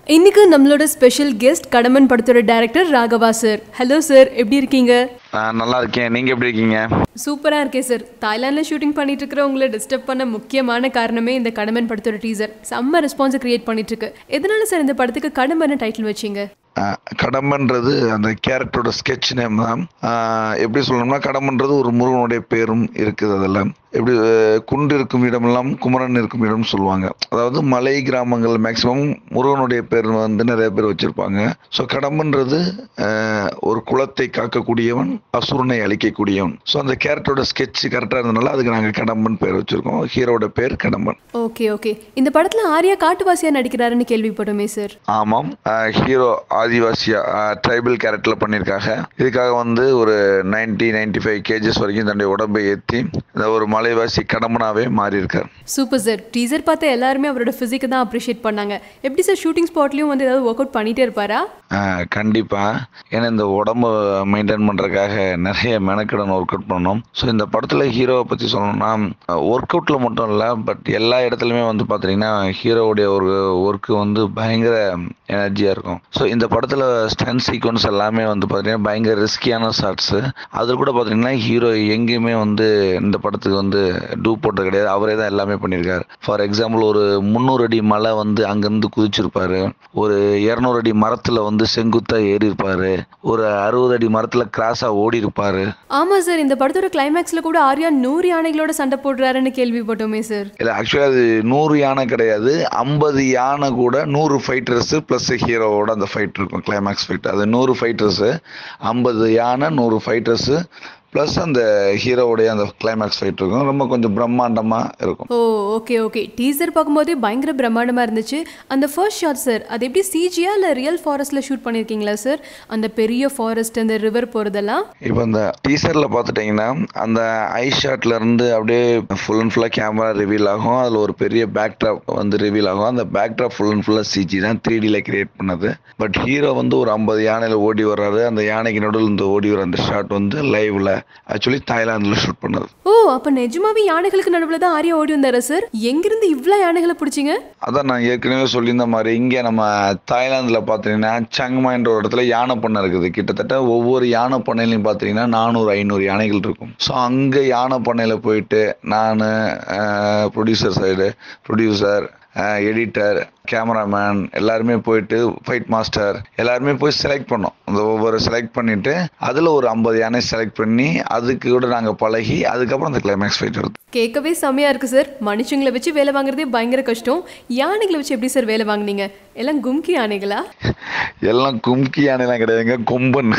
இன்னைக்கு நம்மளோட special guest Kadamban படத்தோட director Raghava sir. Hello sir, எப்படி இருக்கீங்க? நல்லா இருக்கேன். நீங்க எப்படி இருக்கீங்க? சூப்பரா இருக்கேன் சார். தாய்லாந்துல ஷூட்டிங் பண்ணிட்டு இருக்கிற உங்களை டிஸ்டர்ப் பண்ண முக்கியமான காரணமே இந்த கடம்பன் படத்தோட டீசர் செம்ம ரெஸ்பான்ஸ் கிரியேட் பண்ணிட்டு இருக்கு. எதனால சார் இந்த படத்துக்கு கடம்பன் டைட்டில் வச்சீங்க? கடம்பன்றது அந்த கேரக்டரோட ஸ்கெட்ச் நேம் தான். எப்படி சொல்லணும்னா கடம்பன்றது ஒரு முருகனுடைய பேரும் இருக்குது. அதில் எப்படி குண்டு இருக்கும் இடமெல்லாம் குமரன் இருக்கும் இடம் சொல்லுவாங்க. அதாவது மலை கிராமங்கள் மேக்சிமம் முருகனுடைய பேர் வந்து நிறைய பேர் வச்சிருப்பாங்க. ஸோ கடம்பன்றது ஒரு குலத்தை காக்கக்கூடியவன், அசுரனை அழிக்கக்கூடியவன். ஸோ அந்த கேரக்டரோட ஸ்கெட்ச் கரெக்டாக இருந்தனால அதுக்கு நாங்கள் கடம்பன் பேர் வச்சிருக்கோம். ஹீரோட பேர் கடம்பன். Okay okay. இந்த படத்தில் ஆர்யா காட்டுவாசியா நடிக்கிறாருன்னு கேள்விப்பட்டோமே சார். ஆமாம், ஹீரோ ஆதிவாசியா ட்ரைபல் கேரக்டர்ல பண்ணியிருக்காங்க. இதுக்காக வந்து ஒரு 95 கேஜஸ் வரைக்கும் தன்னுடைய உடம்பை ஏற்றி ஒரு மலைவாசி கடம்பனாவே மாறி இருக்கார். Super sir. டீசர் பார்த்த எல்லாருமே அவரோட பிசிக்கை தான் அப்ரிஷியேட் பண்ணாங்க. எப்படி சார் ஷூட்டிங் ஸ்பாட்லயும் வந்து ஏதாவது ஒர்க் அவுட் பண்ணிட்டே இருப்பாரா? கண்டிப்பா. ஏன்னா இந்த உடம்பு மெயின்டைன் பண்றதுக்காக நிறைய மெனக்கடன் ஒர்க் அவுட் பண்ணணும். ஸோ இந்த படத்துல ஹீரோவை பத்தி சொல்லணும்னா ஒர்க் அவுட்ல மட்டும் இல்லை, பட் எல்லா இடத்துலையுமே வந்து பாத்தீங்கன்னா ஹீரோவுடைய ஒரு ஒர்க்கு வந்து பயங்கர எனர்ஜியா இருக்கும். ஸோ இந்த படத்துல ஸ்டன் சீக்வன்ஸ் எல்லாமே வந்து பாத்தீங்கன்னா பயங்கர ரிஸ்கியான ஷாட்ஸ். அதில் கூட பாத்தீங்கன்னா ஹீரோ எங்கேயுமே வந்து இந்த படத்துக்கு வந்து டூ போட்டது கிடையாது. அவரே தான் எல்லாமே பண்ணியிருக்காரு. ஃபார் எக்ஸாம்பிள் ஒரு 300 அடி மலை வந்து அங்கிருந்து குதிச்சிருப்பாரு. ஒரு 200 அடி மரத்துல வந்து செங்குத்தா ஏறி இருப்பாரு. ஒரு 60 அடி மரத்துல கிராஸா ஓடி இருப்பாரு. ஆமா சார், இந்த படத்தோட கிளைமேக்ஸ்ல கூட ஆர்யா 100 யானைகளோட சண்டை போடுறாருன்னு கேள்விப்பட்டோமே சார். இல்ல, ஆக்சுவலா அது 100 யானை கிடையாது, 50 யானை கூட 100 ஃபைட்டர்ஸ் பிளஸ் ஹீரோவோட அந்த ஃபைட் இருக்கும். கிளைமேக்ஸ் ஃபைட் அது 100 ஃபைட்டர்ஸ், 50 யானை 100 ஃபைட்டர்ஸ் ப்ளஸ் அந்த ஹீரோவுடைய அந்த கிளைமேக்ஸ் ஃபைட் இருக்கும். ரொம்ப கொஞ்சம் பிரம்மாண்டமாக இருக்கும். ஓ ஓகே ஓகே. டீசர் பார்க்கும்போதே பயங்கர பிரம்மாண்டமாக இருந்துச்சு. அந்த ஃபர்ஸ்ட் ஷாட் சார், அது எப்படி சிஜியா இல்லை ரியல் ஃபாரஸ்ட்டில் ஷூட் பண்ணியிருக்கீங்களா சார்? அந்த பெரிய ஃபாரஸ்ட், அந்த ரிவர் போகிறதெல்லாம் இப்போ அந்த டீசரில் பார்த்துட்டிங்கன்னா அந்த ஐ ஷாட்லேருந்து அப்படியே ஃபுல் அண்ட் ஃபுல்லாக கேமரா ரிவீல் ஆகும். அதில் ஒரு பெரிய பேக் ட்ராப் வந்து ரிவீல் ஆகும். அந்த பேக் ட்ராப் ஃபுல் அண்ட் ஃபுல்லாக சிஜி தான், 3Dயில் கிரியேட் பண்ணது. பட் ஹீரோ வந்து ஒரு 50 யானையில் ஓடி வர்றாரு. அந்த யானைக்கு நடுவில் இந்த ஓடி வர அந்த ஷாட் வந்து லைவ்ல ஆக்சுவலி தாய்லாந்துல ஷூட் பண்ணது. ஓ, அப்ப நிஜமாவே யானைகளுக்கு நடுவுல தான் ஆர்யா ஓடி வந்தாரா சார்? எங்கிருந்து இவ்ளோ யானைகளை பிடிச்சிங்க? அதான் நான் ஏற்கனவே சொல்லியிருந்த மாதிரி இங்கே நம்ம தாய்லாந்துல பாத்தீங்கன்னா சங்மாய்ன்ற ஒரு இடத்துல யானை பண்ணை இருக்குது. கிட்டத்தட்ட ஒவ்வொரு யானை பண்ணையிலையும் பாத்தீங்கன்னா 400-500 யானைகள் இருக்கும். ஸோ அங்கே யானை பண்ணையில போயிட்டு நான் ப்ரொடியூசர் எடிட்டர், கேமராமேன் எல்லாருமே போயிட்டு ஃபைட் மாஸ்டர் எல்லாருமே போய் செலக்ட் பண்ணோம். அந்த ஒவ்வொரு செலக்ட் பண்ணிட்டு அதில் ஒரு 50 யானை செலக்ட் பண்ணி அதுக்கு கூட நாங்கள் பழகி அதுக்கப்புறம் அந்த கிளைமேக்ஸ் ஃபைட் எடுத்தோம். கேட்கவே செம்மையா இருக்கு சார். மனுஷங்களை வச்சு வேலை வாங்குறதே பயங்கர கஷ்டம். யானைகளை வச்சு எப்படி சார் வேலை வாங்குனீங்க? எல்லாம் கும்கி யானைகளா? எல்லாம் கும்கி யானைலாம் கிடையாதுங்க, கொம்பன்.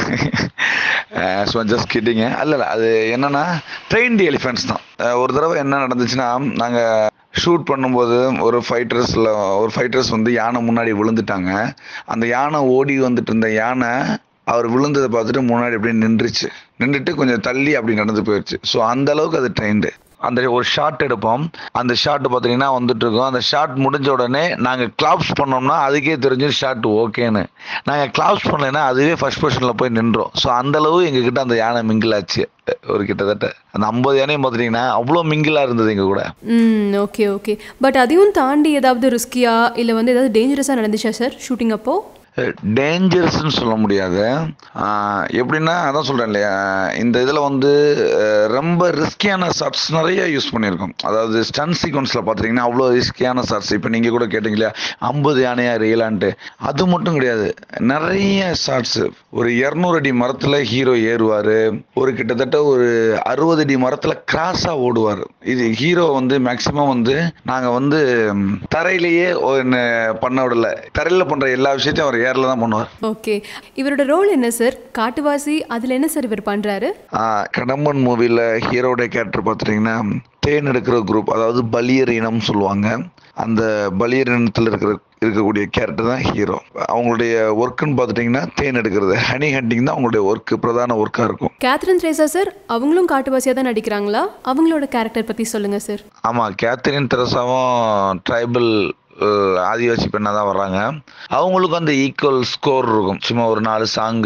Just kidding. அல்ல, அது என்னன்னா ட்ரெயின்டு எலிஃபென்ட்ஸ் தான். ஒரு தடவை என்ன நடந்துச்சுன்னா, நாங்கள் ஷூட் பண்ணும்போது ஒரு ஃபைட்டர்ஸ் வந்து யானை முன்னாடி விழுந்துட்டாங்க. அந்த யானை ஓடி வந்துட்டு இருந்த யானை அவர் விழுந்ததை பார்த்துட்டு முன்னாடி அப்படியே நின்றுட்டு கொஞ்சம் தள்ளி அப்படி நடந்து போயிடுச்சு. ஸோ அந்த அளவுக்கு அது ட்ரெயின்டு. அந்த ஒரு ஷாட் எடுப்போம். அந்த ஷாட் பார்த்தீங்கன்னா வந்துட்டு இருக்கோம். அந்த ஷாட் முடிஞ்ச உடனே நாங்கள் கிளாப்ஸ் பண்ணோம்னா அதுக்கே தெரிஞ்சு ஷாட் ஓகேன்னு. நாங்கள் கிளாப்ஸ் பண்ணலைன்னா அதுவே ஃபர்ஸ்ட் பொசிஷனில் போய் நின்றோம். ஸோ அந்தளவு எங்ககிட்ட அந்த யானை மிங்கிள் ஆச்சு. ஒரு கிட்டத்தட்ட அந்த 50 யானையும் பார்த்துட்டீங்கன்னா அவ்வளோ மிங்கிளாக இருந்தது எங்க கூட. Okay okay. பட் அதையும் தாண்டி ஏதாவது ரிஸ்கியா இல்லை வந்து ஏதாவது டேஞ்சரஸாக நடந்துச்சா சார் ஷூட்டிங் அப்போ? டேஞ்சரஸ்ன்னு சொல்ல முடியாது. எப்படின்னா அதான் சொல்கிறேன் இல்லையா, இந்த இதில் வந்து ரொம்ப ரிஸ்கியான ஷாட்ஸ் நிறைய யூஸ் பண்ணியிருக்கோம். அதாவது ஸ்டன் சீக்வன்ஸில் பார்த்துட்டிங்கன்னா அவ்வளோ ரிஸ்கியான ஷாட்ஸ். இப்போ நீங்கள் கூட கேட்டிங்க இல்லையா 50 யானையா ரியலான்ட்டு, அது மட்டும் கிடையாது. நிறைய ஷாட்ஸு. ஒரு 200 அடி மரத்தில் ஹீரோ ஏறுவார். ஒரு கிட்டத்தட்ட ஒரு 60 அடி மரத்தில் கிராஸாக ஓடுவார். இது ஹீரோ வந்து மேக்சிமம் வந்து நாங்கள் வந்து தரையிலேயே பண்ண விடலை. தரையில் பண்ணுற எல்லா விஷயத்தையும் அவர் ஏர்ல தான் பண்ணுவார். ஓகே. இவரோட ரோல் என்ன சார்? காட்டுவாசி, அதுல என்ன சார் இவர் பண்றாரு? கடம்பன் மூவில ஹீரோட கேரக்டர் பார்த்துட்டீங்கன்னா தேன் எடுக்கிற குரூப், அதாவது பலியர் இனம் சொல்லுவாங்க. அந்த பலியர் இனத்தில் இருக்கக்கூடிய கேரக்டர் தான் ஹீரோ. அவங்களுடைய ஒர்க்குன்னு பார்த்துட்டிங்கன்னா தேன் எடுக்கிறது, ஹனி ஹண்டிங் தான் அவங்களுடைய ஒர்க்கு, பிரதான ஒர்க்காக இருக்கும். கேத்ரின் தெரசா சார், அவங்களும் காட்டுவாசியாக தான் நடிக்கிறாங்களா? அவங்களோட கேரக்டர் பற்றி சொல்லுங்கள் சார். ஆமாம், கேத்ரின் தெரசாவும் ட்ரைபல் ஆதிவாசி பெண்ணாக தான் வர்றாங்க. அவங்களுக்கும் அந்த ஈக்குவல் ஸ்கோர் இருக்கும். சும்மா ஒரு 4 சாங்கு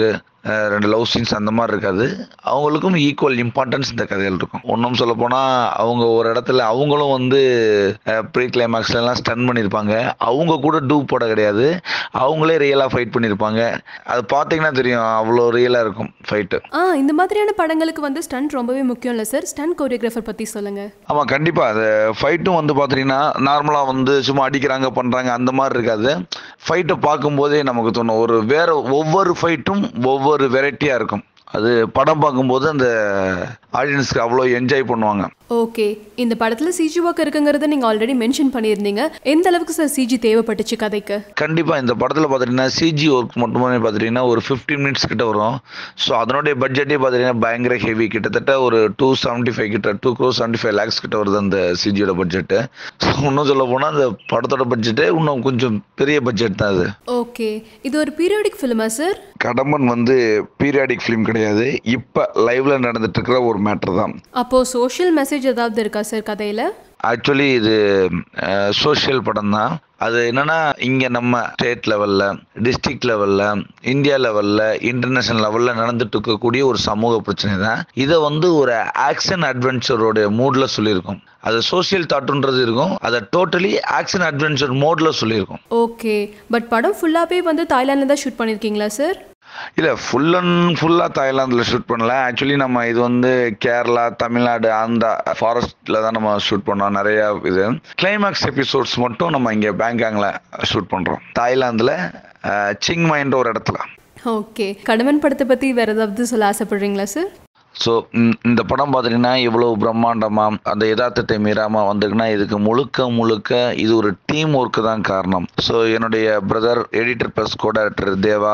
2 லவ் சீன்ஸ் அந்த மாதிரி இருக்காது. அவங்களுக்கும் ஈக்குவல் இம்பார்ட்டன்ஸ் இந்த கதையில் இருக்கும். ஒன்றும் சொல்ல போனால் அவங்க ஒரு இடத்துல அவங்களும் வந்து ப்ரீ கிளைமேக்ஸ்லாம் ஸ்டன் பண்ணியிருப்பாங்க. அவங்க கூட டூப் போட கிடையாது, அவங்களே ரியலாக ஃபைட் பண்ணியிருப்பாங்க. அது பார்த்தீங்கன்னா தெரியும், அவ்வளோ ரியலாக இருக்கும் ஃபைட்டு. இந்த மாதிரியான படங்களுக்கு வந்து ஸ்டண்ட் ரொம்பவே முக்கியம் இல்லை சார்? ஸ்டண்ட் கோரியோகிராஃபர் பற்றி சொல்லுங்கள். ஆமாம், கண்டிப்பாக. அது ஃபைட்டும் வந்து பார்த்தீங்கன்னா நார்மலாக வந்து சும்மா அடிக்கிறாங்க பண்ணுறாங்க அந்த மாதிரி இருக்காது. ஃபைட்டை பார்க்கும்போதே நமக்கு தோணும், ஒவ்வொரு ஃபைட்டும் ஒவ்வொரு வெரைட்டியாக இருக்கும். அது படம் பார்க்கும்போது அந்த ஆடியன்ஸ்க்கு அவ்வளோ என்ஜாய் பண்ணுவாங்க. ஓகே, இந்த படத்தில் சிஜி ஒர்க் இருக்குங்கிறத நீங்கள் ஆல்ரெடி மென்ஷன் பண்ணியிருந்தீங்க. எந்த அளவுக்கு சார் சிஜி தேவைப்பட்டுச்சு கதைக்கு? கண்டிப்பாக இந்த படத்தில் பார்த்துட்டிங்கன்னா சிஜி ஒர்க் மட்டுமே பார்த்துட்டிங்கன்னா ஒரு 15 மினிட்ஸ் கிட்ட வரும். ஸோ அதனுடைய பட்ஜெட்டே பார்த்துட்டிங்கன்னா பயங்கர ஹெவி, கிட்டத்தட்ட ஒரு 275 lakhs கிட்ட வருது அந்த சிஜியோட பட்ஜெட்டு. ஸோ இன்னும் சொல்ல போனால் அந்த படத்தோட பட்ஜெட்டே இன்னும் கொஞ்சம் பெரிய பட்ஜெட் தான் அது. ஓகே, இது ஒரு பீரியாடிக் ஃபிலிமா சார்? கடம்பன் வந்து பீரியாடிக் ஃபிலிம் கிடையாது, இப்போ லைவ்ல நடந்துட்டு இருக்கிற ஒரு மேட்டர் தான். அப்போது சோஷியல் மெசேஜ் ஏதாவது இருக்கா சார் கதையில்? ஆக்சுவலி இது சோஷியல் படம் தான். அது என்னன்னா, இங்கே நம்ம ஸ்டேட் லெவலில், டிஸ்ட்ரிக்ட் லெவலில், இந்தியா லெவலில், இன்டர்நேஷனல் லெவலில் நடந்துட்டு இருக்கக்கூடிய ஒரு சமூக பிரச்சனை தான். இதை வந்து ஒரு ஆக்ஷன் அட்வென்ச்சரோட மூடில் சொல்லியிருக்கோம். அது சோஷியல் தாட்டுன்றது இருக்கும், அதை டோட்டலி ஆக்ஷன் அட்வென்ச்சர் மோடில் சொல்லியிருக்கோம். ஓகே, பட் படம் ஃபுல்லாகவே வந்து தாய்லாண்டில் தான் ஷூட் பண்ணியிருக்கீங்களா சார்? இல்லை, ஃபுல்லாக தாய்லாந்தில் ஷூட் பண்ணல. ஆக்சுவலி நம்ம இது வந்து கேரளா, தமிழ்நாடு, ஆந்திரா ஃபாரஸ்ட்டில் தான் நம்ம ஷூட் பண்ணோம். நிறையா இது கிளைமேக்ஸ் எபிசோட்ஸ் மட்டும் நம்ம இங்கே பேங்காங்கில் ஷூட் பண்ணுறோம், தாய்லாந்தில் சிங்மைன்ற ஒரு இடத்துல. ஓகே, கடம்பன் படத்தை பற்றி வேறு ஏதாவது சொல்ல ஆசைப்படுறீங்களா சார்? ஸோ இந்த படம் பார்த்தீங்கன்னா இவ்வளோ பிரம்மாண்டமாக அந்த யதார்த்தத்தை மீறாமல் வந்திருக்குன்னா இதுக்கு முழுக்க இது ஒரு டீம் ஒர்க்கு தான் காரணம். ஸோ என்னுடைய brother editor plus co director Deva,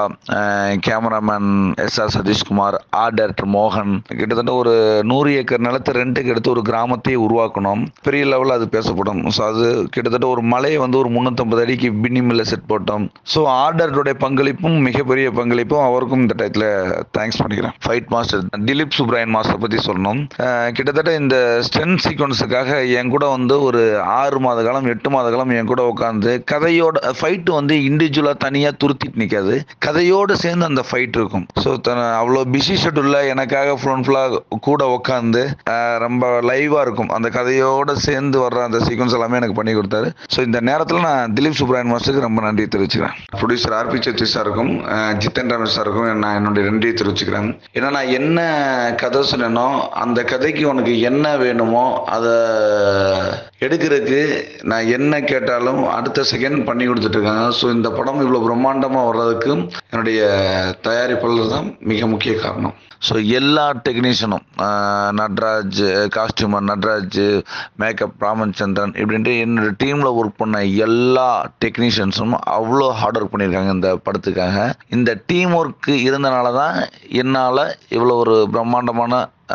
cameraman SR Sathishkumar, art director மோகன், கிட்டத்தட்ட ஒரு 100 ஏக்கர் நிலத்தை ரெண்டுக்கு எடுத்து ஒரு கிராமத்தையே உருவாக்கணும். பெரிய லெவலில் அது பேசப்படும். ஸோ அது கிட்டத்தட்ட ஒரு மலையை வந்து ஒரு 350 அடிக்கு பின்னிமில்ல செட் போட்டோம். ஸோ ஆர்ட் டைரக்டருடைய பங்களிப்பும் மிகப்பெரிய பங்களிப்பும், அவருக்கும் இந்த டயத்தில் தேங்க்ஸ் பண்ணிக்கிறேன். Fight master Dilip Subbarayan master பற்றி சொல்லணும். கிட்டத்தட்ட இந்த ஸ்டென்ட் சீக்வன்ஸுக்காக என் கூட வந்து ஒரு 6 மாத காலம் 8 மாத காலம் என் கூட உட்காந்து கதையோட ஃபைட்டு வந்து இண்டிவிஜுவலாக தனியாக துருத்திட்டு நிற்காது, கதையோடு சேர்ந்து அந்த ஃபைட் இருக்கும். ஸோ அவ்வளோ பிஸி ஷெட்யூலில் எனக்காக ஃபுல்லாக கூட உட்காந்து ரொம்ப லைவாக இருக்கும், அந்த கதையோடு சேர்ந்து வர்ற அந்த சீக்வன்ஸ் எல்லாமே எனக்கு பண்ணி கொடுத்தாரு. ஸோ இந்த நேரத்தில் நான் திலீப் சுப்ராயன் மாஸ்டருக்கு ரொம்ப நன்றி தெரிவிச்சுக்கிறேன். ப்ரொடியூசர் RP சத்ரி சாருக்கும் ஜித்தன் ரமேஷ் சாருக்கும் நான் என்னுடைய நன்றியை தெரிவிச்சுக்கிறேன். ஏன்னா நான் என்ன கதை சொன்னேனோ அந்த கதைக்கு உனக்கு என்ன வேணுமோ அதை எடுக்கிறதுக்கு நான் என்ன கேட்டாலும் அடுத்த செகண்ட் பண்ணி கொடுத்துட்ருக்காங்க. ஸோ இந்த படம் இவ்வளோ பிரம்மாண்டமாக வர்றதுக்கு என்னுடைய தயாரிப்பாளர் தான் மிக முக்கிய காரணம். ஸோ எல்லா டெக்னீஷியனும், நட்ராஜ் காஸ்டியூமர், நட்ராஜ் மேக்கப் ராமச்சந்திரன், இப்படின்ட்டு என்னோடய டீமில் ஒர்க் பண்ண எல்லா டெக்னீஷியன்ஸும் அவ்வளோ ஹார்ட் ஒர்க் பண்ணியிருக்காங்க இந்த படத்துக்காக. இந்த டீம் ஒர்க்கு இருந்தனால தான் என்னால் இவ்வளோ ஒரு பிரம்மாண்டமான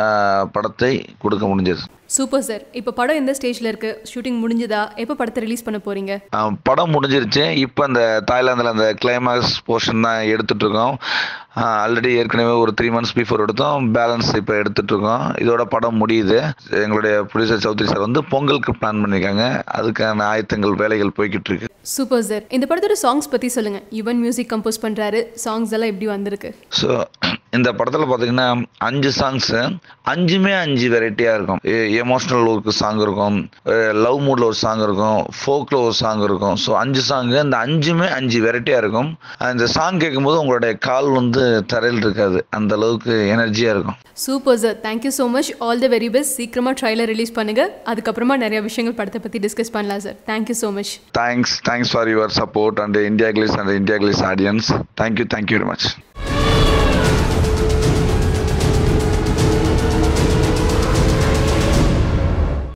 படத்தை கொடுக்க முடிஞ்சது. Super sir. இப்போ படம் எந்த ஸ்டேஜில் இருக்குது? ஷூட்டிங் முடிஞ்சுதா? எப்போ படத்தை ரிலீஸ் பண்ண போகிறீங்க? படம் முடிஞ்சிருச்சு. இப்போ அந்த தாய்லாந்தில் அந்த கிளைமேக்ஸ் போர்ஷன் தான் எடுத்துகிட்ருக்கோம். ஆல்ரெடி ஏற்கனவே ஒரு 3 மந்த்ஸ் பிஃபோர் எடுத்தோம், பேலன்ஸ் இப்போ எடுத்துகிட்ருக்கோம். இதோட படம் முடியுது. எங்களுடைய ப்ரொடியூசர் சௌத்ரி சார் வந்து பொங்கலுக்கு பிளான் பண்ணியிருக்காங்க, அதுக்கான ஆயத்தங்கள் வேலைகள் போய்கிட்டு இருக்கு. Super sir. இந்த படத்தோட சாங்ஸ் பற்றி சொல்லுங்கள். யுவன் மியூசிக் கம்போஸ் பண்ணுறாரு, சாங்ஸ் எல்லாம் எப்படி வந்திருக்கு? ஸோ இந்த படத்தில் பார்த்தீங்கன்னா 5 சாங்ஸு, 5மே 5 வெரைட்டியாக இருக்கும். எமோஷ்னல் ஒரு சாங் இருக்கும், லவ் மூடில் ஒரு சாங் இருக்கும், ஃபோக்கில் ஒரு சாங் இருக்கும். ஸோ 5 சாங்கு, இந்த 5மே 5 வெரைட்டியாக இருக்கும். இந்த சாங் கேட்கும்போது உங்களுடைய கால் வந்து தரையில் இருக்காது, அந்த அளவுக்கு எனர்ஜியாக இருக்கும். Super sir, thank you so much. All the very best. சீக்கிரமாக ட்ரைலர் ரிலீஸ் பண்ணுங்கள், அதுக்கப்புறமா நிறைய விஷயங்கள் படத்தை பற்றி டிஸ்கஸ் பண்ணலாம் sir. Thank you so much. Thanks for your support and IndiaGlitz and IndiaGlitz audience. Thank you very much.